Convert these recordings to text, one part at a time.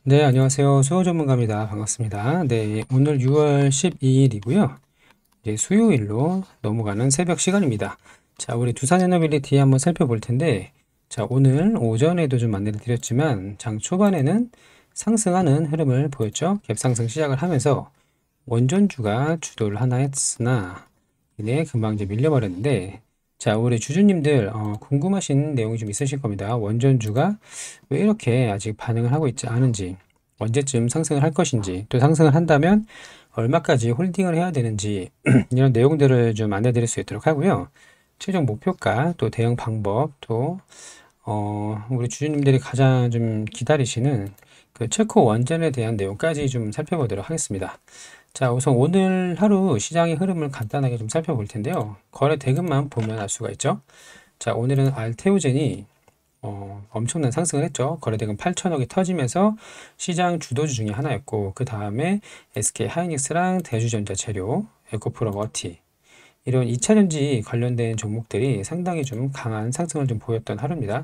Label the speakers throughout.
Speaker 1: 네, 안녕하세요. 수요 전문가입니다. 반갑습니다. 네, 오늘 6월 12일이고요. 이제 수요일로 넘어가는 새벽 시간입니다. 자, 우리 두산 에너빌리티 한번 살펴볼 텐데, 자, 오늘 오전에도 좀 안내를 드렸지만, 장 초반에는 상승하는 흐름을 보였죠. 갭상승 시작을 하면서 원전주가 주도를 하나 했으나, 이내 금방 이제 밀려버렸는데, 자, 우리 주주님들 궁금하신 내용이 좀 있으실 겁니다. 원전주가 왜 이렇게 아직 반응을 하고 있지 않은지, 언제쯤 상승을 할 것인지, 또 상승을 한다면 얼마까지 홀딩을 해야 되는지 이런 내용들을 좀 안내드릴 수 있도록 하고요. 최종 목표가, 또 대응 방법, 또 우리 주주님들이 가장 좀 기다리시는 그 체코 원전에 대한 내용까지 좀 살펴보도록 하겠습니다. 자, 우선 오늘 하루 시장의 흐름을 간단하게 좀 살펴볼 텐데요. 거래 대금만 보면 알 수가 있죠. 자, 오늘은 알테오젠이 엄청난 상승을 했죠. 거래대금 8천억이 터지면서 시장 주도주 중에 하나였고, 그 다음에 SK 하이닉스랑 대주전자 재료, 에코프로 머티, 이런 2차전지 관련된 종목들이 상당히 좀 강한 상승을 좀 보였던 하루입니다.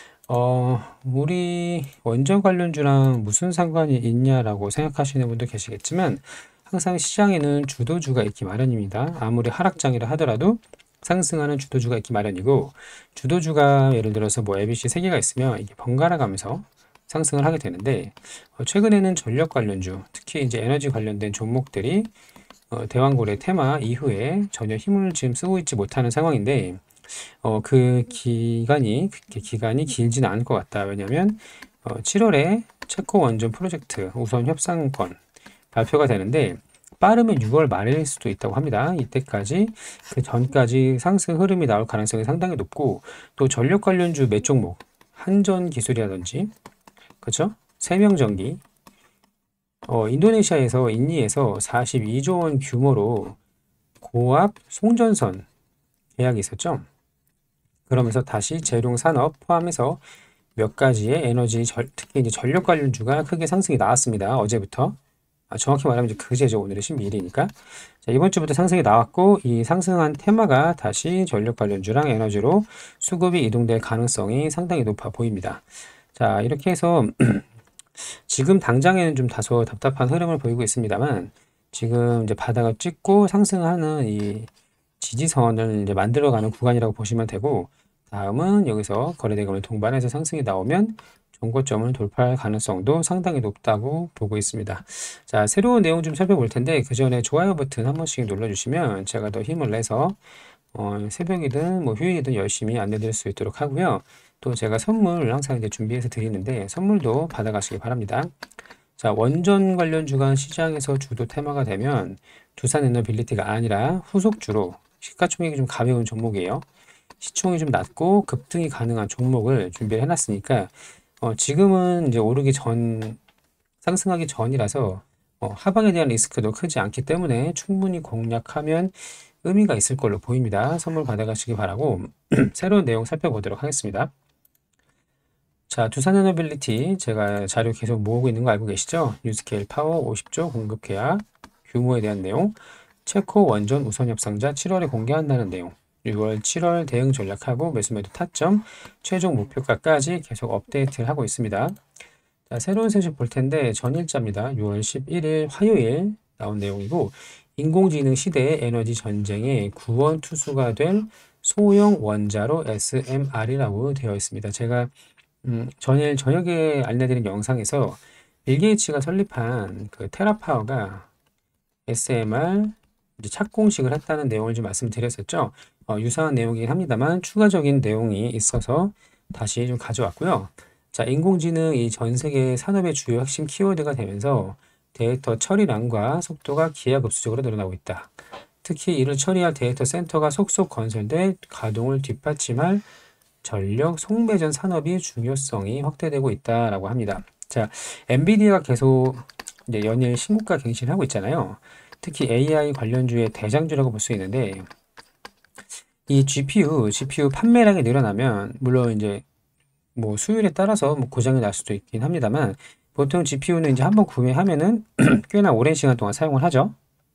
Speaker 1: 우리 원전 관련주랑 무슨 상관이 있냐라고 생각하시는 분도 계시겠지만, 항상 시장에는 주도주가 있기 마련입니다. 아무리 하락장이라 하더라도 상승하는 주도주가 있기 마련이고, 주도주가 예를 들어서 뭐 ABC 3개가 있으면 이게 번갈아 가면서 상승을 하게 되는데, 최근에는 전력 관련주, 특히 이제 에너지 관련된 종목들이 대왕고래 테마 이후에 전혀 힘을 지금 쓰고 있지 못하는 상황인데, 그 기간이 길지는 않을 것 같다. 왜냐하면 7월에 체코 원전 프로젝트 우선 협상권 발표가 되는데, 빠르면 6월 말일 수도 있다고 합니다. 이때까지, 그 전까지 상승 흐름이 나올 가능성이 상당히 높고, 또 전력 관련주 몇 종목, 한전 기술이라든지, 그렇죠? 세명전기, 인도네시아에서 인니에서 42조 원 규모로 고압 송전선 계약이 있었죠. 그러면서 다시 재룡 산업 포함해서 몇 가지의 에너지, 특히 이제 전력 관련주가 크게 상승이 나왔습니다. 어제부터. 정확히 말하면 이제 그제죠. 오늘이 12일이니까. 자, 이번 주부터 상승이 나왔고, 이 상승한 테마가 다시 전력 관련주랑 에너지로 수급이 이동될 가능성이 상당히 높아 보입니다. 자, 이렇게 해서 지금 당장에는 좀 다소 답답한 흐름을 보이고 있습니다만, 지금 이제 바닥을 찍고 상승하는 이 지지선을 이제 만들어가는 구간이라고 보시면 되고, 다음은 여기서 거래대금을 동반해서 상승이 나오면 정고점을 돌파할 가능성도 상당히 높다고 보고 있습니다. 자, 새로운 내용 좀 살펴볼 텐데, 그 전에 좋아요 버튼 한 번씩 눌러주시면 제가 더 힘을 내서 새벽이든 뭐 휴일이든 열심히 안내드릴 수 있도록 하고요. 또 제가 선물 항상 이제 준비해서 드리는데, 선물도 받아가시기 바랍니다. 자, 원전 관련 주간 시장에서 주도 테마가 되면 두산에너빌리티가 아니라 후속주로 시가총액이 좀 가벼운 종목이에요. 시총이 좀 낮고 급등이 가능한 종목을 준비를 해놨으니까, 지금은 이제 상승하기 전이라서 하방에 대한 리스크도 크지 않기 때문에 충분히 공략하면 의미가 있을 걸로 보입니다. 선물 받아가시기 바라고 새로운 내용 살펴보도록 하겠습니다. 자, 두산에너빌리티 제가 자료 계속 모으고 있는 거 알고 계시죠? 뉴스케일 파워 50조 공급 계약 규모에 대한 내용, 체코 원전 우선 협상자 7월에 공개한다는 내용, 6월, 7월 대응 전략하고 매수매도 타점, 최종 목표가까지 계속 업데이트를 하고 있습니다. 자, 새로운 소식 볼 텐데 전일자입니다. 6월 11일 화요일 나온 내용이고, 인공지능 시대의 에너지 전쟁의 구원투수가 될 소형 원자로 SMR이라고 되어 있습니다. 제가 전일 저녁에 알려드린 영상에서 빌 게이츠가 설립한 그 테라파워가 SMR 이제 착공식을 했다는 내용을 좀 말씀드렸었죠. 유사한 내용이긴 합니다만 추가적인 내용이 있어서 다시 좀 가져왔고요. 자, 인공지능이 전 세계 산업의 주요 핵심 키워드가 되면서 데이터 처리량과 속도가 기하급수적으로 늘어나고 있다. 특히 이를 처리할 데이터 센터가 속속 건설돼 가동을 뒷받침할 전력 송매전 산업의 중요성이 확대되고 있다라고 합니다. 자, 엔비디아가 계속 이제 연일 신고가 갱신을 하고 있잖아요. 특히 AI 관련주의 대장주라고 볼 수 있는데, 이 GPU 판매량이 늘어나면 물론 이제 뭐 수율에 따라서 뭐 고장이 날 수도 있긴 합니다만, 보통 GPU는 이제 한번 구매하면은 꽤나 오랜 시간 동안 사용을 하죠.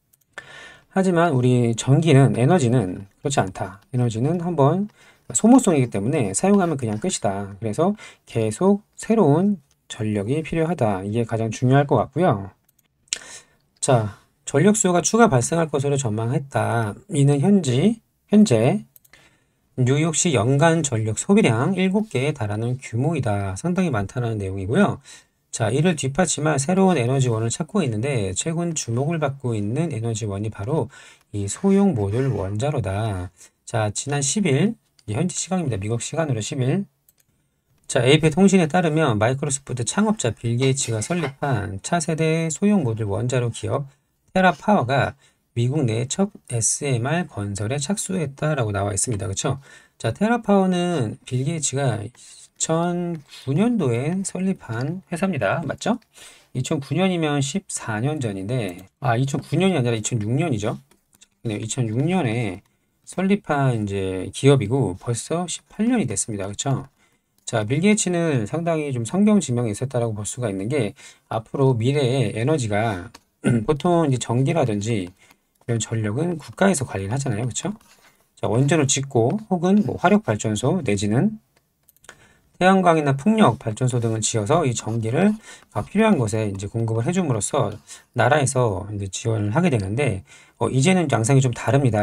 Speaker 1: 하지만 우리 에너지는 그렇지 않다. 에너지는 한번 소모성이기 때문에 사용하면 그냥 끝이다. 그래서 계속 새로운 전력이 필요하다. 이게 가장 중요할 것 같고요. 자, 전력 수요가 추가 발생할 것으로 전망했다. 이는 현재 뉴욕시 연간 전력 소비량 7개에 달하는 규모이다. 상당히 많다는 내용이고요. 자, 이를 뒷받침할 새로운 에너지원을 찾고 있는데 최근 주목을 받고 있는 에너지원이 바로 이 소형 모듈 원자로다. 자, 지난 10일, 현지 시간입니다. 미국 시간으로 10일. 자, AP 통신에 따르면 마이크로소프트 창업자 빌 게이츠가 설립한 차세대 소형 모듈 원자로 기업 테라파워가 미국 내 첫 SMR 건설에 착수했다라고 나와 있습니다. 그렇죠? 자, 테라파워는 빌 게이츠가 2009년도에 설립한 회사입니다. 맞죠? 2009년이면 14년 전인데, 2009년이 아니라 2006년이죠. 2006년에 설립한 이제 기업이고 벌써 18년이 됐습니다. 그렇죠? 자, 빌 게이츠는 상당히 좀 성경지명이 있었다라고 볼 수가 있는 게 앞으로 미래의 에너지가 보통 이제 전기라든지 이런 전력은 국가에서 관리를 하잖아요. 그렇죠? 자, 원전을 짓고 혹은 뭐 화력 발전소 내지는 태양광이나 풍력 발전소 등을 지어서 이 전기를 필요한 곳에 이제 공급을 해줌으로써 나라에서 이제 지원을 하게 되는데 이제는 양상이 좀 다릅니다.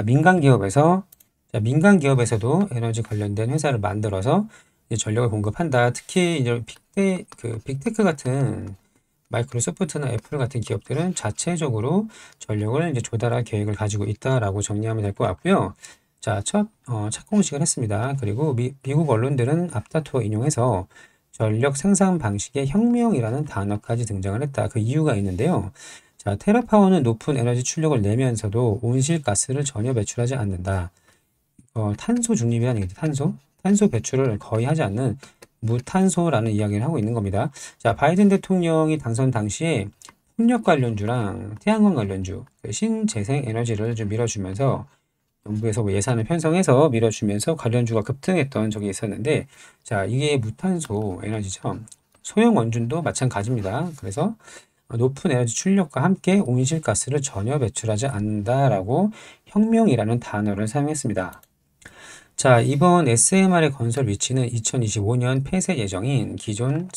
Speaker 1: 민간 기업에서도 에너지 관련된 회사를 만들어서 이제 전력을 공급한다. 특히 이제 빅테크 같은 마이크로소프트나 애플 같은 기업들은 자체적으로 전력을 이제 조달할 계획을 가지고 있다라고 정리하면 될 것 같고요. 자, 착공식을 했습니다. 그리고 미국 언론들은 앞다투어 인용해서 전력 생산 방식의 혁명이라는 단어까지 등장을 했다. 그 이유가 있는데요. 자, 테라파워는 높은 에너지 출력을 내면서도 온실가스를 전혀 배출하지 않는다. 탄소 중립이라는 얘기죠. 탄소 배출을 거의 하지 않는 무탄소라는 이야기를 하고 있는 겁니다. 자, 바이든 대통령이 당선 당시에 풍력 관련주랑 태양광 관련주, 신재생 에너지를 좀 밀어주면서 정부에서 뭐 예산을 편성해서 밀어주면서 관련주가 급등했던 적이 있었는데, 자, 이게 무탄소 에너지죠. 소형 원전도 마찬가지입니다. 그래서 높은 에너지 출력과 함께 온실가스를 전혀 배출하지 않는다라고 혁명이라는 단어를 사용했습니다. 자, 이번 SMR의 건설 위치는 2025년 폐쇄 예정인 기존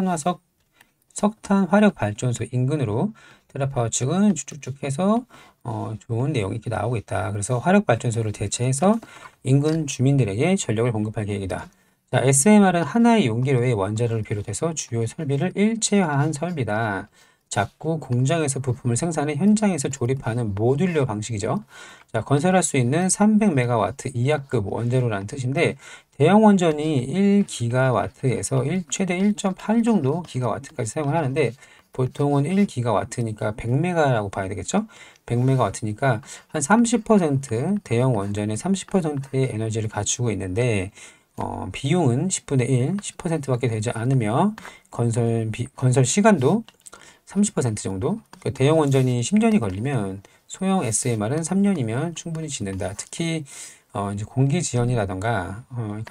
Speaker 1: 석탄 화력 발전소 인근으로 테라파워 측은 쭉쭉쭉 해서 좋은 내용이 이렇게 나오고 있다. 그래서 화력 발전소를 대체해서 인근 주민들에게 전력을 공급할 계획이다. 자, SMR은 하나의 용기로의 원자로를 비롯해서 주요 설비를 일체화한 설비다. 자꾸 공장에서 부품을 생산해 현장에서 조립하는 모듈러 방식이죠. 자, 건설할 수 있는 300메가와트 이하급 원자로라는 뜻인데 대형 원전이 1기가와트에서 최대 1.8 정도 기가와트까지 사용을 하는데 보통은 1기가와트니까 100메가라고 봐야 되겠죠? 100메가와트니까 한 30% 대형 원전의 30%의 에너지를 갖추고 있는데 비용은 10분의 1, 10%밖에 되지 않으며 건설 시간도 30% 정도? 대형 원전이 10년이 걸리면 소형 SMR은 3년이면 충분히 짓는다. 특히 이제 공기 지연이라던가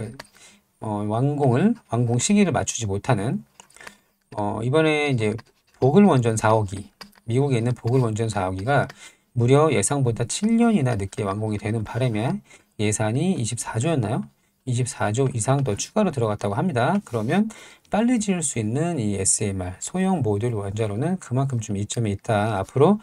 Speaker 1: 완공 시기를 맞추지 못하는 이번에 이제 보글 원전 4호기 미국에 있는 보글 원전 4호기가 무려 예상보다 7년이나 늦게 완공이 되는 바람에 예산이 24조였나요? 24조 이상 더 추가로 들어갔다고 합니다. 그러면 빨리 지을 수 있는 이 SMR 소형 모듈 원자로는 그만큼 좀 이점이 있다. 앞으로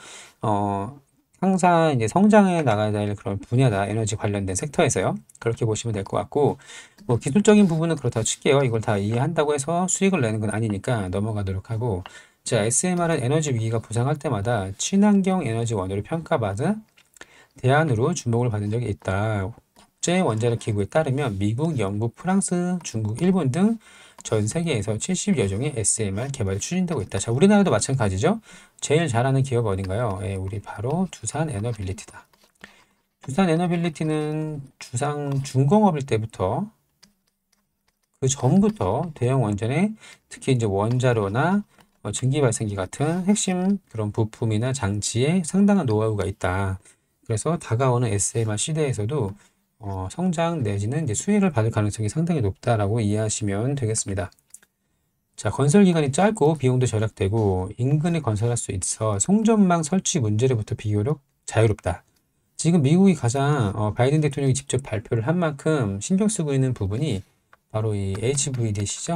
Speaker 1: 항상 이제 성장해 나가야 될 그런 분야다. 에너지 관련된 섹터에서요. 그렇게 보시면 될 것 같고 뭐 기술적인 부분은 그렇다고 칠게요. 이걸 다 이해한다고 해서 수익을 내는 건 아니니까 넘어가도록 하고 자, SMR은 에너지 위기가 부상할 때마다 친환경 에너지원으로 평가받은 대안으로 주목을 받은 적이 있다. 국제 원자력 기구에 따르면 미국, 영국, 프랑스, 중국, 일본 등 전 세계에서 70여 종의 SMR 개발이 추진되고 있다. 자, 우리나라도 마찬가지죠. 제일 잘하는 기업 어딘가요? 예, 우리 바로 두산 에너빌리티다. 두산 에너빌리티는 중공업일 때부터 그 전부터 대형 원전에 특히 이제 원자로나 증기 발생기 같은 핵심 그런 부품이나 장치에 상당한 노하우가 있다. 그래서 다가오는 SMR 시대에서도 성장 내지는 이제 수혜를 받을 가능성이 상당히 높다라고 이해하시면 되겠습니다. 자, 건설 기간이 짧고 비용도 절약되고 인근에 건설할 수 있어 송전망 설치 문제로부터 비교적 자유롭다. 지금 미국이 가장 바이든 대통령이 직접 발표를 한 만큼 신경 쓰고 있는 부분이 바로 이 HVDC죠.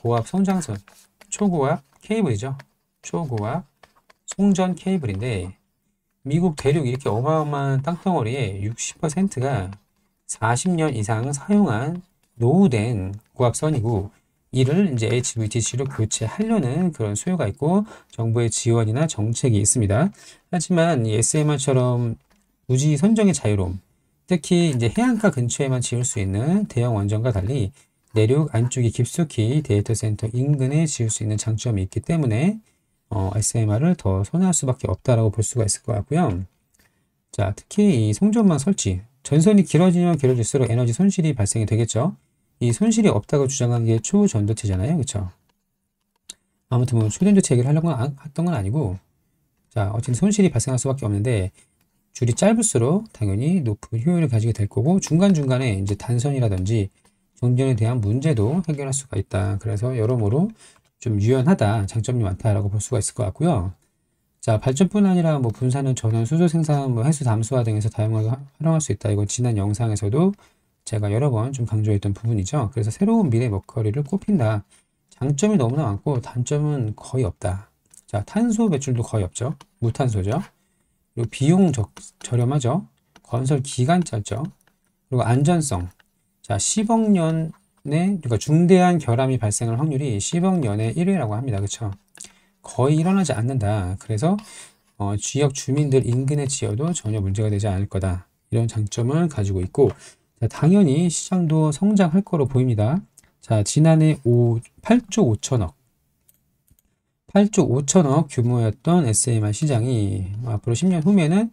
Speaker 1: 고압 송장선, 초고압 케이블이죠. 초고압 송전 케이블인데 미국 대륙 이렇게 어마어마한 땅덩어리에 60%가 40년 이상 사용한 노후된 고압선이고 이를 이제 HVDC로 교체하려는 그런 수요가 있고 정부의 지원이나 정책이 있습니다. 하지만 이 SMR처럼 부지 선정의 자유로움, 특히 이제 해안가 근처에만 지을 수 있는 대형 원전과 달리 내륙 안쪽이 깊숙이 데이터 센터 인근에 지을 수 있는 장점이 있기 때문에 SMR을 더 선호할 수밖에 없다라고 볼 수가 있을 것 같고요. 자, 특히 이 송전망 설치, 전선이 길어지면 길어질수록 에너지 손실이 발생이 되겠죠. 이 손실이 없다고 주장한 게 초전도체잖아요. 그렇죠? 아무튼 뭐 초전도체 얘기를 하려고 했던 건 아니고 자, 어쨌든 손실이 발생할 수밖에 없는데 줄이 짧을수록 당연히 높은 효율을 가지게 될 거고 중간중간에 이제 단선이라든지 정전에 대한 문제도 해결할 수가 있다. 그래서 여러모로 좀 유연하다, 장점이 많다라고 볼 수가 있을 것 같고요. 자, 발전뿐 아니라 뭐 분사는 전원, 수소 생산, 뭐 해수 담수화 등에서 다양하게 활용할 수 있다. 이건 지난 영상에서도 제가 여러 번 좀 강조했던 부분이죠. 그래서 새로운 미래 먹거리를 꼽힌다. 장점이 너무나 많고 단점은 거의 없다. 자, 탄소 배출도 거의 없죠. 무탄소죠. 그리고 비용 저렴하죠. 건설 기간 짧죠. 그리고 안전성. 자, 10억 년에, 그러니까 중대한 결함이 발생할 확률이 10억 년에 1회라고 합니다. 그렇죠? 거의 일어나지 않는다. 그래서 지역 주민들 인근에 지어도 전혀 문제가 되지 않을 거다. 이런 장점을 가지고 있고 자, 당연히 시장도 성장할 거로 보입니다. 자, 지난해 8조 5천억 8조 5천억 규모였던 SMR 시장이 앞으로 10년 후면은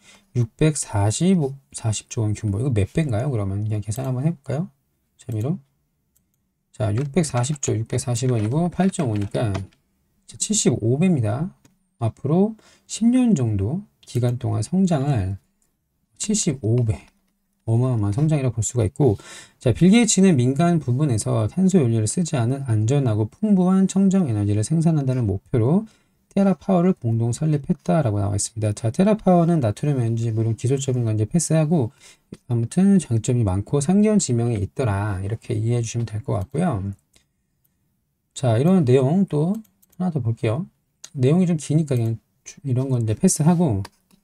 Speaker 1: 40조 원 규모. 이거 몇 배인가요? 그러면 그냥 계산 한번 해볼까요? 재미로. 자, 640조, 640원이고 8.5니까 75배입니다. 앞으로 10년 정도 기간 동안 성장할 75배. 어마어마한 성장이라고 볼 수가 있고 자, 빌 게이츠는 민간 부분에서 탄소 연료를 쓰지 않은 안전하고 풍부한 청정 에너지를 생산한다는 목표로 테라파워를 공동 설립했다라고 나와 있습니다. 자, 테라파워는 나트륨 에너지 물론 기술적인 건 이제 패스하고 아무튼 장점이 많고 상견 지명이 있더라 이렇게 이해해 주시면 될 것 같고요. 자, 이런 내용 또 하나 더 볼게요. 내용이 좀 기니까 그냥 이런 건데 패스하고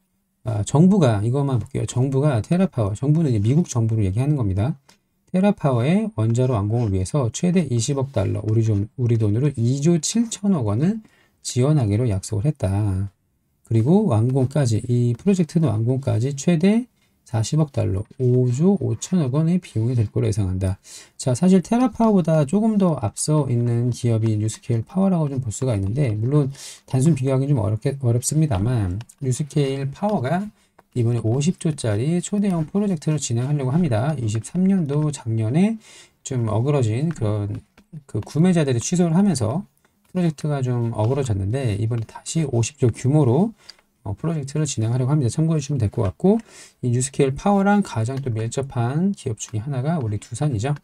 Speaker 1: 정부가 이것만 볼게요. 정부가 테라파워, 정부는 이제 미국 정부를 얘기하는 겁니다. 테라파워의 원자로 완공을 위해서 최대 20억 달러, 우리 돈으로 2조 7천억 원을 지원하기로 약속을 했다. 그리고 완공까지, 이 프로젝트는 완공까지 최대 40억 달러, 5조 5천억 원의 비용이 될 거로 예상한다. 자, 사실 테라파워보다 조금 더 앞서 있는 기업이 뉴스케일 파워라고 좀 볼 수가 있는데, 물론 단순 비교하기는 좀 어렵습니다만, 뉴스케일 파워가 이번에 50조짜리 초대형 프로젝트를 진행하려고 합니다. 23년도 작년에 좀 어그러진 그런 그 구매자들이 취소를 하면서 프로젝트가 좀 어그러졌는데, 이번에 다시 50조 규모로 프로젝트를 진행하려고 합니다. 참고해 주시면 될 것 같고 이 뉴스케일 파워랑 가장 또 밀접한 기업 중에 하나가 우리 두산이죠.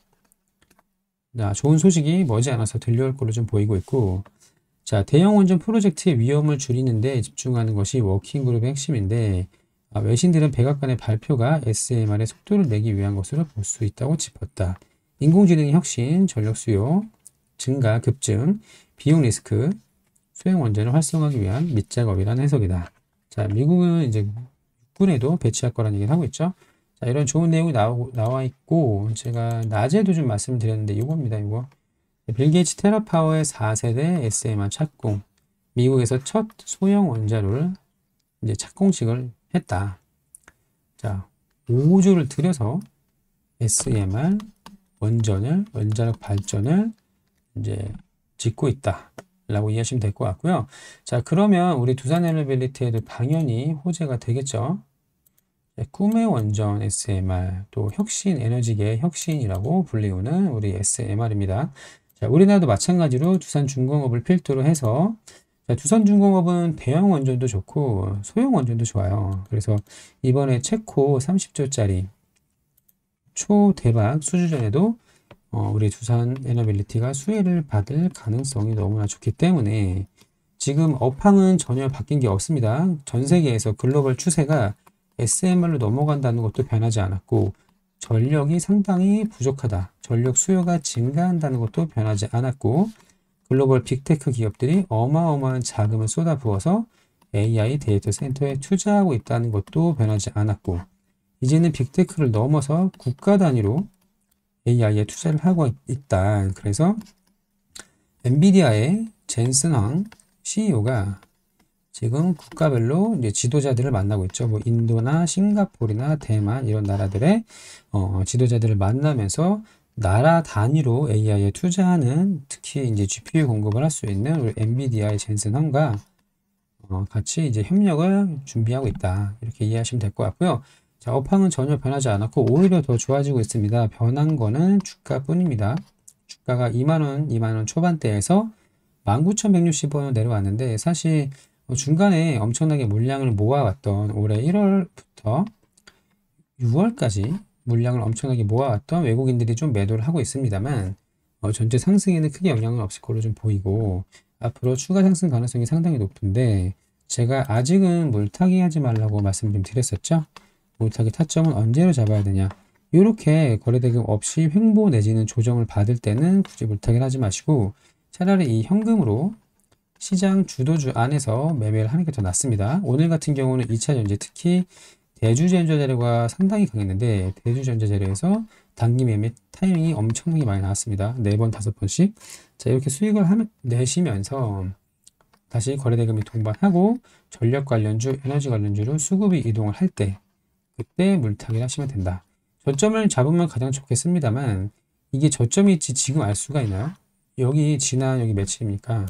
Speaker 1: 자, 좋은 소식이 머지않아서 들려올 걸로 좀 보이고 있고 자, 대형 원전 프로젝트의 위험을 줄이는 데 집중하는 것이 워킹그룹의 핵심인데 외신들은 백악관의 발표가 SMR의 속도를 내기 위한 것으로 볼 수 있다고 짚었다. 인공지능의 혁신, 전력 수요 증가, 급증, 비용 리스크, 소형 원전을 활성화하기 위한 밑작업이라는 해석이다. 자, 미국은 이제 육군에도 배치할 거라는 얘기를 하고 있죠. 자, 이런 좋은 내용이 나와 있고, 제가 낮에도 좀 말씀드렸는데, 이겁니다, 이거. 빌 게이츠 테라파워의 4세대 SMR 착공. 미국에서 첫 소형 원자로를 이제 착공식을 했다. 자, 5조를 들여서 SMR 원자력 발전을 이제 짓고 있다. 라고 이해하시면 될 것 같고요. 자, 그러면 우리 두산에너빌리티에도 당연히 호재가 되겠죠. 꿈의 원전 SMR, 또 혁신 에너지계의 혁신이라고 불리우는 우리 SMR입니다. 자, 우리나라도 마찬가지로 두산중공업을 필두로 해서 자, 두산중공업은 대형 원전도 좋고 소형 원전도 좋아요. 그래서 이번에 체코 30조짜리 초대박 수주전에도 우리 두산 에너빌리티가 수혜를 받을 가능성이 너무나 좋기 때문에 지금 업황은 전혀 바뀐 게 없습니다. 전 세계에서 글로벌 추세가 SMR로 넘어간다는 것도 변하지 않았고 전력이 상당히 부족하다. 전력 수요가 증가한다는 것도 변하지 않았고 글로벌 빅테크 기업들이 어마어마한 자금을 쏟아부어서 AI 데이터 센터에 투자하고 있다는 것도 변하지 않았고, 이제는 빅테크를 넘어서 국가 단위로 AI에 투자를 하고 있다. 그래서 엔비디아의 젠슨 황 CEO가 지금 국가별로 이제 지도자들을 만나고 있죠. 뭐 인도나 싱가포르나 대만 이런 나라들의 지도자들을 만나면서 나라 단위로 AI에 투자하는, 특히 이제 GPU 공급을 할 수 있는 우리 엔비디아의 젠슨 황과 같이 이제 협력을 준비하고 있다. 이렇게 이해하시면 될 것 같고요. 자, 업황은 전혀 변하지 않았고 오히려 더 좋아지고 있습니다. 변한 거는 주가뿐입니다. 주가가 2만원 초반대에서 19,160원으로 내려왔는데, 사실 중간에 엄청나게 물량을 모아왔던, 올해 1월부터 6월까지 물량을 엄청나게 모아왔던 외국인들이 좀 매도를 하고 있습니다만, 전체 상승에는 크게 영향은 없을 걸로 좀 보이고, 앞으로 추가 상승 가능성이 상당히 높은데, 제가 아직은 물타기 하지 말라고 말씀 좀 드렸었죠. 물타기 타점은 언제로 잡아야 되냐. 이렇게 거래대금 없이 횡보 내지는 조정을 받을 때는 굳이 물타기를 하지 마시고, 차라리 이 현금으로 시장 주도주 안에서 매매를 하는 게 더 낫습니다. 오늘 같은 경우는 2차 전지, 특히 대주전자 재료가 상당히 강했는데, 대주전자 재료에서 단기 매매 타이밍이 엄청나게 많이 나왔습니다. 4번, 5번씩. 자, 이렇게 수익을 내시면서 다시 거래대금이 동반하고 전력 관련주, 에너지 관련주로 수급이 이동을 할 때, 그때 물타기를 하시면 된다. 저점을 잡으면 가장 좋겠습니다만, 이게 저점이 있지 지금 알 수가 있나요? 여기 며칠입니까?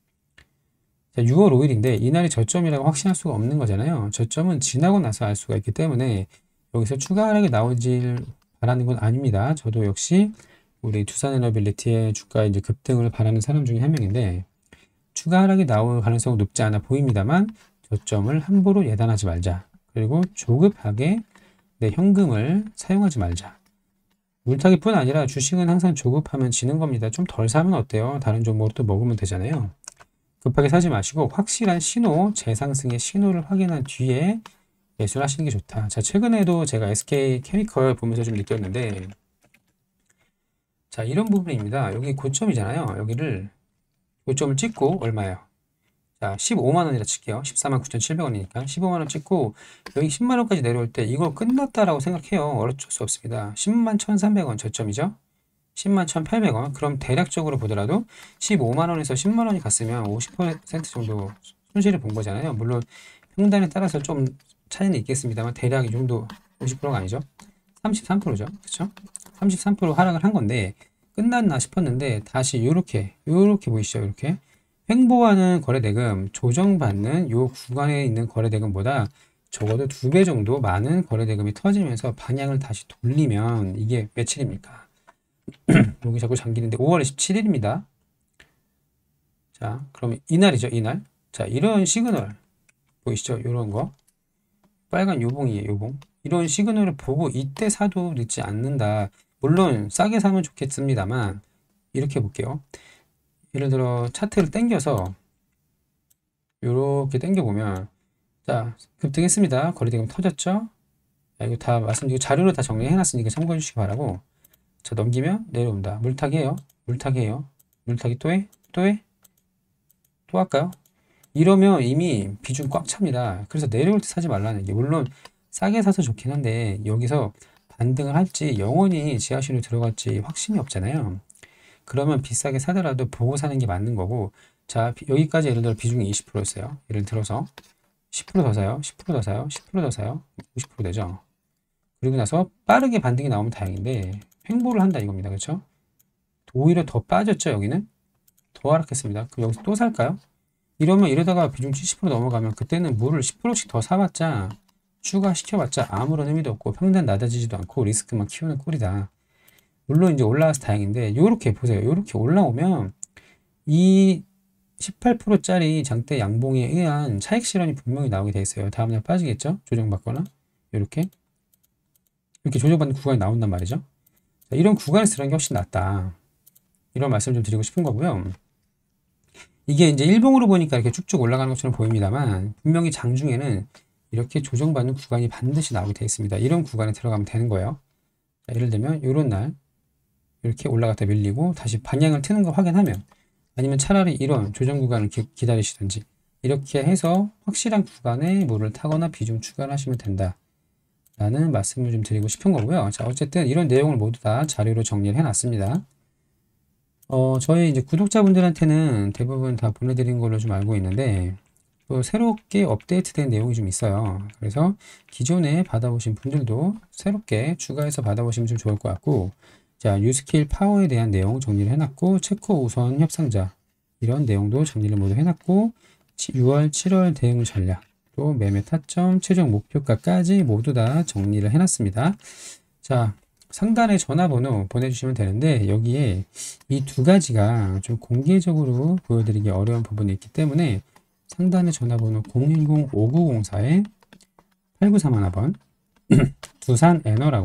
Speaker 1: 자, 6월 5일인데 이날이 저점이라고 확신할 수가 없는 거잖아요. 저점은 지나고 나서 알 수가 있기 때문에 여기서 추가 하락이 나오질 바라는 건 아닙니다. 저도 역시 우리 두산에너빌리티의 주가 이제 급등을 바라는 사람 중에 한 명인데, 추가 하락이 나올 가능성은 높지 않아 보입니다만, 저점을 함부로 예단하지 말자. 그리고 조급하게 내 현금을 사용하지 말자. 물타기뿐 아니라 주식은 항상 조급하면 지는 겁니다. 좀 덜 사면 어때요? 다른 종목으로 또 먹으면 되잖아요. 급하게 사지 마시고 확실한 신호, 재상승의 신호를 확인한 뒤에 매수를 하시는 게 좋다. 자, 최근에도 제가 SK 케미컬 보면서 좀 느꼈는데, 자, 이런 부분입니다. 여기 고점이잖아요. 여기를 고점을 찍고 얼마예요? 자, 15만 원이라 칠게요. 14만 9,700원이니까 15만 원 찍고 여기 10만 원까지 내려올 때 이거 끝났다라고 생각해요. 어쩔 수 없습니다. 10만 1,300원 저점이죠. 10만 1,800원. 그럼 대략적으로 보더라도 15만 원에서 10만 원이 갔으면 50% 정도 손실을 본 거잖아요. 물론 평단에 따라서 좀 차이는 있겠습니다만 대략 이 정도, 50%가 아니죠. 33%죠. 그렇죠? 33% 하락을 한 건데 끝났나 싶었는데 다시 요렇게 보이시죠? 이렇게 횡보하는 거래대금, 조정받는 요 구간에 있는 거래대금보다 적어도 2배 정도 많은 거래대금이 터지면서 방향을 다시 돌리면, 이게 며칠입니까? 여기 자꾸 잠기는데 5월 27일입니다. 자, 그럼 이날이죠, 이날. 자, 이런 시그널 보이시죠? 이런 거. 빨간 요봉이에요, 요봉. 이런 시그널을 보고 이때 사도 늦지 않는다. 물론 싸게 사면 좋겠습니다만, 이렇게 볼게요. 예를 들어 차트를 당겨서 이렇게 당겨보면, 자, 급등했습니다. 거래대금 터졌죠? 자, 이거 다 말씀드리고 자료로 다 정리해놨으니까 참고해 주시기 바라고. 자, 넘기면 내려온다. 물타기예요. 물타기예요. 물타기 또 해? 또 해? 또 할까요? 이러면 이미 비중 꽉 찹니다. 그래서 내려올 때 사지 말라는 게, 물론 싸게 사서 좋긴 한데 여기서 반등을 할지 영원히 지하실로 들어갈지 확신이 없잖아요. 그러면 비싸게 사더라도 보고 사는 게 맞는 거고. 자, 여기까지 예를 들어 비중이 20%였어요. 예를 들어서 10% 더 사요. 10% 더 사요. 10% 더 사요. 50% 되죠. 그리고 나서 빠르게 반등이 나오면 다행인데 횡보를 한다 이겁니다. 그렇죠? 오히려 더 빠졌죠. 여기는 더 하락했습니다. 그럼 여기서 또 살까요? 이러면 이러다가 비중 70% 넘어가면 그때는 물을 10%씩 더 사봤자, 추가시켜봤자 아무런 의미도 없고 평단 낮아지지도 않고 리스크만 키우는 꼴이다. 물론 이제 올라와서 다행인데, 요렇게 보세요. 요렇게 올라오면 이 18%짜리 장대 양봉에 의한 차익 실현이 분명히 나오게 돼 있어요. 다음날 빠지겠죠? 조정받거나 이렇게 조정받는 구간이 나온단 말이죠. 자, 이런 구간에서 들어가는 게 훨씬 낫다. 이런 말씀을 좀 드리고 싶은 거고요. 이게 이제 일봉으로 보니까 이렇게 쭉쭉 올라가는 것처럼 보입니다만, 분명히 장중에는 이렇게 조정받는 구간이 반드시 나오게 되어 있습니다. 이런 구간에 들어가면 되는 거예요. 자, 예를 들면 이런 날 이렇게 올라갔다 밀리고 다시 방향을 트는 거 확인하면, 아니면 차라리 이런 조정 구간을 기다리시든지 이렇게 해서 확실한 구간에 뭐를 타거나 비중 추가를 하시면 된다 라는 말씀을 좀 드리고 싶은 거고요. 자, 어쨌든 이런 내용을 모두 다 자료로 정리를 해 놨습니다. 저희 이제 구독자분들한테는 대부분 다 보내드린 걸로 좀 알고 있는데, 또 새롭게 업데이트된 내용이 좀 있어요. 그래서 기존에 받아보신 분들도 새롭게 추가해서 받아보시면 좀 좋을 것 같고, 자, 유스킬 파워에 대한 내용 정리를 해놨고, 체코 우선 협상자, 이런 내용도 정리를 모두 해놨고, 6월, 7월 대응 전략, 또 매매 타점, 최종 목표가까지 모두 다 정리를 해놨습니다. 자, 상단에 전화번호 보내주시면 되는데 여기에 이 두 가지가 좀 공개적으로 보여드리기 어려운 부분이 있기 때문에 상단에 전화번호 010-5904-8931번 두산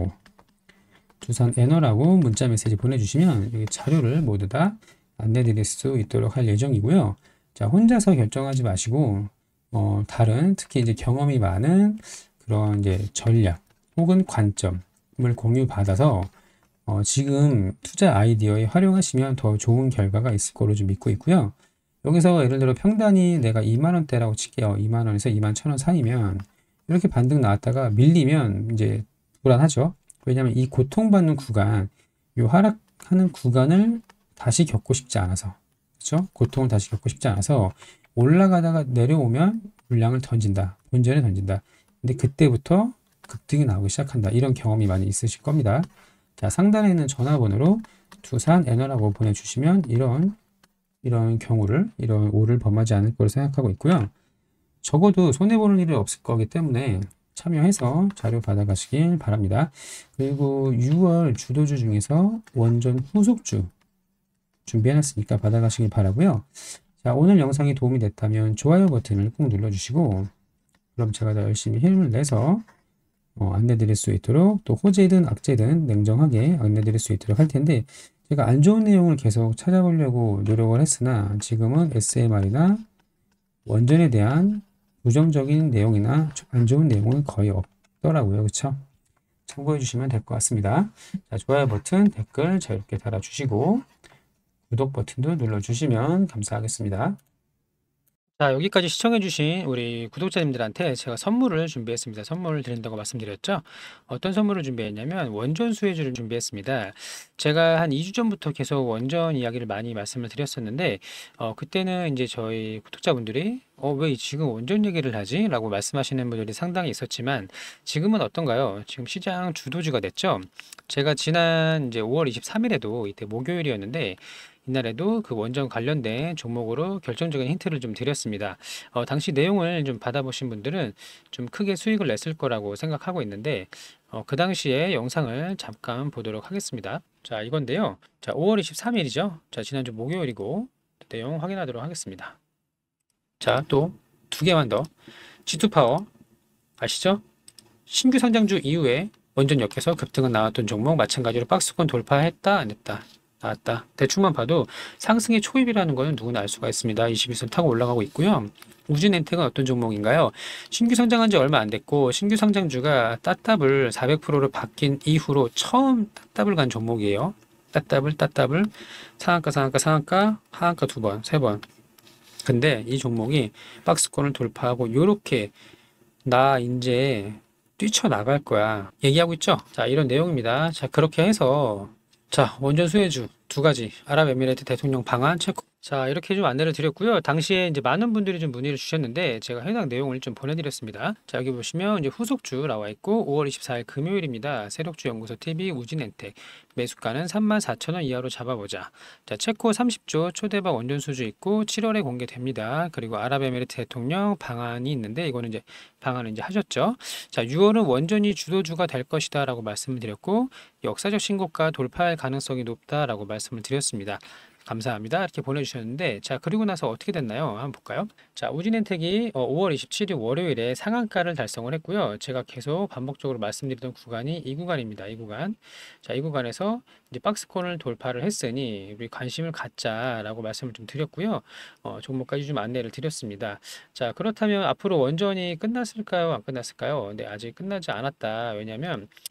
Speaker 1: 에너라고 문자 메시지 보내주시면 여기 자료를 모두 다 안내드릴 수 있도록 할 예정이고요. 자, 혼자서 결정하지 마시고 다른 특히 이제 경험이 많은 그런 이제 전략 혹은 관점을 공유받아서 지금 투자 아이디어에 활용하시면 더 좋은 결과가 있을 거로 좀 믿고 있고요. 여기서 예를 들어 평단이 내가 2만원대라고 칠게요. 2만원에서 2만 1천원 사이면 이렇게 반등 나왔다가 밀리면 이제 불안하죠. 왜냐하면 이 고통받는 구간, 이 하락하는 구간을 다시 겪고 싶지 않아서, 그렇죠? 고통을 다시 겪고 싶지 않아서 올라가다가 내려오면 물량을 던진다. 본전에 던진다. 근데 그때부터 급등이 나오기 시작한다. 이런 경험이 많이 있으실 겁니다. 자, 상단에 있는 전화번호로 두산 에너라고 보내주시면 이런 경우를, 이런 오를 범하지 않을 거로 생각하고 있고요. 적어도 손해보는 일은 없을 거기 때문에 참여해서 자료 받아가시길 바랍니다. 그리고 6월 주도주 중에서 원전 후속주 준비해놨으니까 받아가시길 바라고요. 자, 오늘 영상이 도움이 됐다면 좋아요 버튼을 꼭 눌러주시고, 그럼 제가 더 열심히 힘을 내서 안내드릴 수 있도록, 또 호재든 악재든 냉정하게 안내드릴 수 있도록 할 텐데, 제가 안 좋은 내용을 계속 찾아보려고 노력을 했으나 지금은 SMR이나 원전에 대한 부정적인 내용이나 안 좋은 내용은 거의 없더라고요. 그렇죠? 참고해 주시면 될 것 같습니다. 자, 좋아요 버튼, 댓글 자유롭게 달아주시고 구독 버튼도 눌러주시면 감사하겠습니다. 자, 여기까지 시청해주신 우리 구독자님들한테 제가 선물을 준비했습니다. 선물을 드린다고 말씀드렸죠? 어떤 선물을 준비했냐면 원전 수혜주를 준비했습니다. 제가 한 2주 전부터 계속 원전 이야기를 많이 말씀을 드렸었는데, 그때는 이제 저희 구독자분들이 왜 지금 원전 얘기를 하지? 라고 말씀하시는 분들이 상당히 있었지만, 지금은 어떤가요? 지금 시장 주도주가 됐죠? 제가 지난 이제 5월 23일에도 이때 목요일이었는데, 이날에도 그 원전 관련된 종목으로 결정적인 힌트를 좀 드렸습니다. 당시 내용을 좀 받아보신 분들은 좀 크게 수익을 냈을 거라고 생각하고 있는데, 그 당시에 영상을 잠깐 보도록 하겠습니다. 자, 이건데요. 자, 5월 23일이죠. 자, 지난주 목요일이고, 내용 확인하도록 하겠습니다. 자, 또 두 개만 더. G2파워 아시죠? 신규 상장주 이후에 원전 역에서 급등은 나왔던 종목 마찬가지로 박스권 돌파했다 안 했다? 나왔다. 대충만 봐도 상승의 초입이라는 것은 누구나 알 수가 있습니다. 21선 타고 올라가고 있고요. 우진엔텍은 어떤 종목인가요? 신규 상장한 지 얼마 안 됐고 신규 상장주가 따따블 400%로 바뀐 이후로 처음 따따블 간 종목이에요. 따따블 상한가 하한가 두 번, 세 번. 근데 이 종목이 박스권을 돌파하고 요렇게 나 이제 뛰쳐나갈 거야 얘기하고 있죠. 자, 이런 내용입니다. 자, 그렇게 해서 자, 원전 수혜주 두 가지, 아랍에미레이트 대통령 방한 체코. 자, 이렇게 좀 안내를 드렸고요. 당시에 이제 많은 분들이 좀 문의를 주셨는데 제가 해당 내용을 좀 보내드렸습니다. 자, 여기 보시면 이제 후속주 나와 있고 5월 24일 금요일입니다. 세력주 연구소 TV 우진엔텍 매수가는 34,000원 이하로 잡아보자. 자, 체코 30조 초대박 원전 수주 있고 7월에 공개됩니다. 그리고 아랍에미레이트 대통령 방한이 있는데 이거는 이제 방한을 이제 하셨죠. 자, 6월은 원전이 주도주가 될 것이다라고 말씀을 드렸고 역사적 신고가 돌파할 가능성이 높다라고 말씀을 드렸습니다. 감사합니다. 이렇게 보내주셨는데, 자, 그리고 나서 어떻게 됐나요? 한번 볼까요? 자, 우진엔텍이 5월 27일 월요일에 상한가를 달성을 했고요. 제가 계속 반복적으로 말씀드리던 구간이 이 구간입니다. 이 구간. 자, 이 구간에서 이제 박스권을 돌파를 했으니 우리 관심을 갖자라고 말씀을 좀 드렸고요. 종목까지 좀 안내를 드렸습니다. 자, 그렇다면 앞으로 원전이 끝났을까요? 안 끝났을까요? 네, 아직 끝나지 않았다. 왜냐하면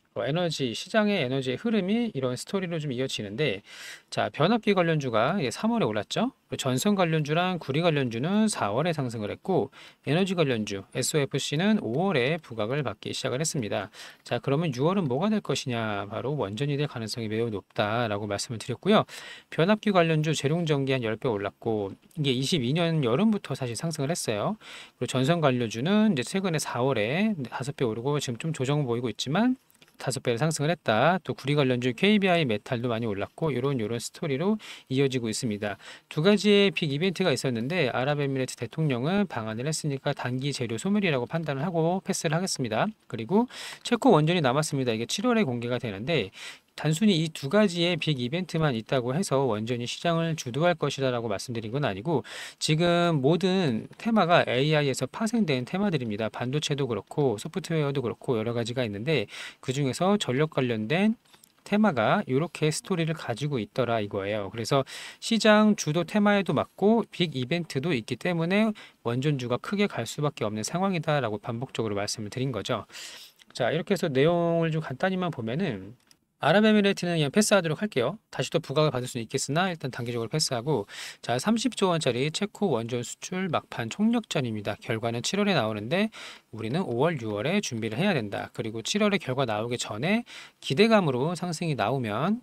Speaker 1: 에너지 시장의 에너지의 흐름이 이런 스토리로 좀 이어지는데, 자, 변압기 관련주가 3월에 올랐죠. 그리고 전선 관련주랑 구리 관련주는 4월에 상승을 했고, 에너지 관련주 SOFC는 5월에 부각을 받기 시작을 했습니다. 자, 그러면 6월은 뭐가 될 것이냐? 바로 원전이 될 가능성이 매우 높다라고 말씀을 드렸고요. 변압기 관련주 재룡전기 한 10배 올랐고, 이게 22년 여름부터 사실 상승을 했어요. 그리고 전선 관련주는 이제 최근에 4월에 5배 오르고 지금 좀 조정 보이고 있지만 5배를 상승을 했다. 또 구리 관련주 KBI 메탈도 많이 올랐고 요런 스토리로 이어지고 있습니다. 두 가지의 빅 이벤트가 있었는데 아랍에미레이트 대통령은 방한을 했으니까 단기 재료 소멸이라고 판단을 하고 패스를 하겠습니다. 그리고 체코 원전이 남았습니다. 이게 7월에 공개가 되는데 단순히 이 두 가지의 빅 이벤트만 있다고 해서 원전이 시장을 주도할 것이다라고 말씀드린 건 아니고 지금 모든 테마가 AI에서 파생된 테마들입니다. 반도체도 그렇고 소프트웨어도 그렇고 여러 가지가 있는데 그중에서 전력 관련된 테마가 이렇게 스토리를 가지고 있더라 이거예요. 그래서 시장 주도 테마에도 맞고 빅 이벤트도 있기 때문에 원전주가 크게 갈 수밖에 없는 상황이다라고 반복적으로 말씀을 드린 거죠. 자, 이렇게 해서 내용을 좀 간단히만 보면은 아랍에미레이트는 그냥 패스하도록 할게요. 다시 또 부각을 받을 수는 있겠으나 일단 단기적으로 패스하고, 자, 30조 원짜리 체코 원전 수출 막판 총력전입니다. 결과는 7월에 나오는데 우리는 5월, 6월에 준비를 해야 된다. 그리고 7월에 결과 나오기 전에 기대감으로 상승이 나오면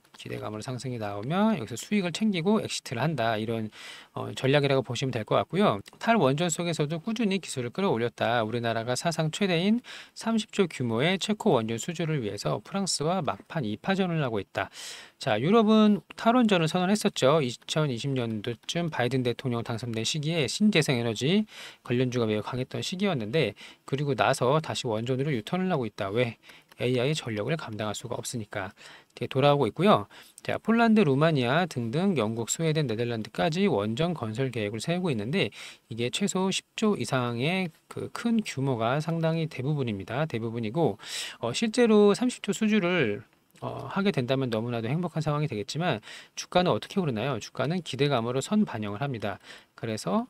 Speaker 1: 여기서 수익을 챙기고 엑시트를 한다. 이런 전략이라고 보시면 될 것 같고요. 탈원전 속에서도 꾸준히 기술을 끌어올렸다. 우리나라가 사상 최대인 30조 규모의 체코 원전 수주를 위해서 프랑스와 막판 2파전을 하고 있다. 자, 유럽은 탈원전을 선언했었죠. 2020년도쯤 바이든 대통령 당선된 시기에 신재생 에너지 관련주가 매우 강했던 시기였는데 그리고 나서 다시 원전으로 유턴을 하고 있다. 왜? AI 전력을 감당할 수가 없으니까 돌아오고 있고요. 자, 폴란드, 루마니아 등등 영국, 스웨덴, 네덜란드까지 원전 건설 계획을 세우고 있는데 이게 최소 10조 이상의 그 큰 규모가 상당히 대부분입니다. 대부분이고 실제로 30조 수주를 하게 된다면 너무나도 행복한 상황이 되겠지만 주가는 어떻게 오르나요? 주가는 기대감으로 선반영을 합니다. 그래서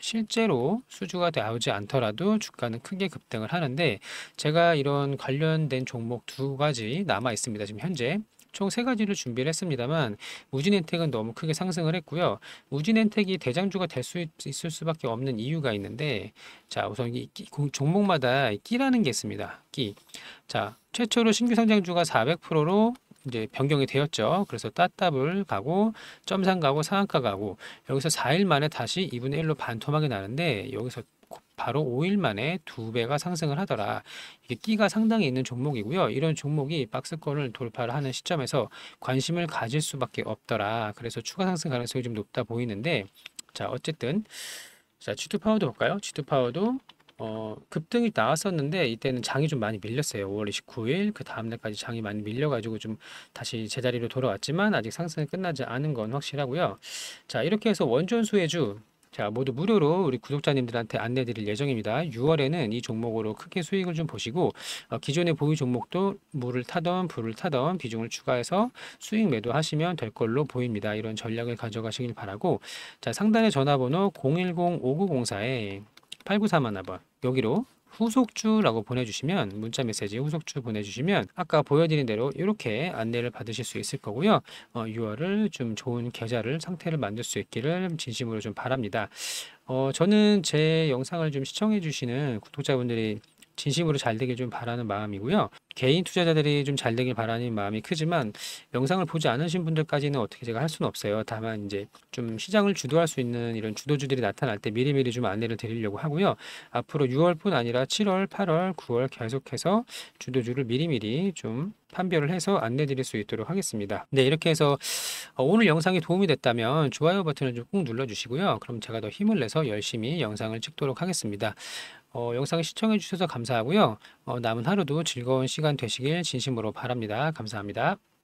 Speaker 1: 실제로 수주가 나오지 않더라도 주가는 크게 급등을 하는데 제가 이런 관련된 종목 두 가지 남아 있습니다. 지금 현재 총 세 가지를 준비를 했습니다만 우진엔텍은 너무 크게 상승을 했고요. 우진엔텍이 대장주가 될 수 있을 수밖에 없는 이유가 있는데 자, 우선 종목마다 끼라는 게 있습니다. 끼. 자, 최초로 신규 상장주가 400%로 이제 변경이 되었죠. 그래서 따따블 가고 점상 가고 상한가 가고 여기서 4일 만에 다시 2분의 1로 반토막이 나는데 여기서 바로 5일 만에 2배가 상승을 하더라. 이게 끼가 상당히 있는 종목이고요. 이런 종목이 박스권을 돌파를 하는 시점에서 관심을 가질 수밖에 없더라. 그래서 추가 상승 가능성이 좀 높다 보이는데 자, 어쨌든 자, G2파워도 볼까요? G2파워도 급등이 나왔었는데 이때는 장이 좀 많이 밀렸어요. 5월 29일 그 다음 날까지 장이 많이 밀려가지고 좀 다시 제자리로 돌아왔지만 아직 상승이 끝나지 않은 건 확실하고요. 자, 이렇게 해서 원전 수혜주 자, 모두 무료로 우리 구독자님들한테 안내 드릴 예정입니다. 6월에는 이 종목으로 크게 수익을 좀 보시고 기존의 보유 종목도 물을 타던 불을 타던 비중을 추가해서 수익 매도하시면 될 걸로 보입니다. 이런 전략을 가져가시길 바라고 자, 상단의 전화번호 010-5904에 8941번 여기로 후속주라고 보내주시면 문자 메시지 후속주 보내주시면 아까 보여드린 대로 이렇게 안내를 받으실 수 있을 거고요. 6월을 좀 좋은 계좌를 상태를 만들 수 있기를 진심으로 좀 바랍니다. 저는 제 영상을 좀 시청해 주시는 구독자분들이 진심으로 잘 되길 좀 바라는 마음이고요. 개인 투자자들이 좀 잘 되길 바라는 마음이 크지만 영상을 보지 않으신 분들까지는 어떻게 제가 할 수는 없어요. 다만 이제 좀 시장을 주도할 수 있는 이런 주도주들이 나타날 때 미리미리 좀 안내를 드리려고 하고요. 앞으로 6월뿐 아니라 7월, 8월, 9월 계속해서 주도주를 미리미리 좀 판별을 해서 안내 드릴 수 있도록 하겠습니다. 네, 이렇게 해서 오늘 영상이 도움이 됐다면 좋아요 버튼을 좀 꾹 눌러 주시고요. 그럼 제가 더 힘을 내서 열심히 영상을 찍도록 하겠습니다. 영상을 시청해 주셔서 감사하고요. 남은 하루도 즐거운 시간 되시길 진심으로 바랍니다. 감사합니다.